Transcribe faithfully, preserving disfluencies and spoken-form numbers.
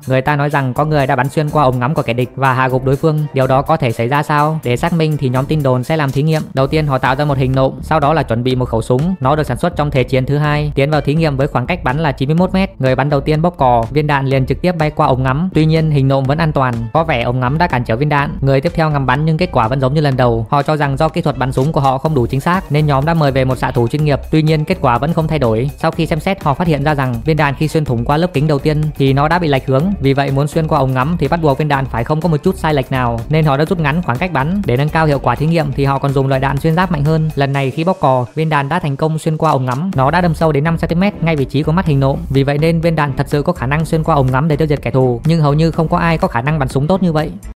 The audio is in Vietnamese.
Người ta nói rằng có người đã bắn xuyên qua ống ngắm của kẻ địch và hạ gục đối phương. Điều đó có thể xảy ra sao? Để xác minh thì nhóm tin đồn sẽ làm thí nghiệm. Đầu tiên họ tạo ra một hình nộm, sau đó là chuẩn bị một khẩu súng. Nó được sản xuất trong Thế chiến thứ hai. Tiến vào thí nghiệm với khoảng cách bắn là chín mươi mốt mét. Người bắn đầu tiên bóp cò, viên đạn liền trực tiếp bay qua ống ngắm. Tuy nhiên hình nộm vẫn an toàn. Có vẻ ống ngắm đã cản trở viên đạn. Người tiếp theo ngắm bắn nhưng kết quả vẫn giống như lần đầu. Họ cho rằng do kỹ thuật bắn súng của họ không đủ chính xác nên nhóm đã mời về một xạ thủ chuyên nghiệp. Tuy nhiên kết quả vẫn không thay đổi. Sau khi xem xét, họ phát hiện ra rằng viên đạn khi xuyên thủng qua lớp kính đầu tiên thì nó đã bị lệch hướng. Vì vậy muốn xuyên qua ống ngắm thì bắt buộc viên đạn phải không có một chút sai lệch nào, nên họ đã rút ngắn khoảng cách bắn. Để nâng cao hiệu quả thí nghiệm thì họ còn dùng loại đạn xuyên giáp mạnh hơn. Lần này khi bóp cò, viên đạn đã thành công xuyên qua ống ngắm. Nó đã đâm sâu đến năm xăng ti mét ngay vị trí của mắt hình nộm. Vì vậy nên viên đạn thật sự có khả năng xuyên qua ống ngắm để tiêu diệt kẻ thù, nhưng hầu như không có ai có khả năng bắn súng tốt như vậy.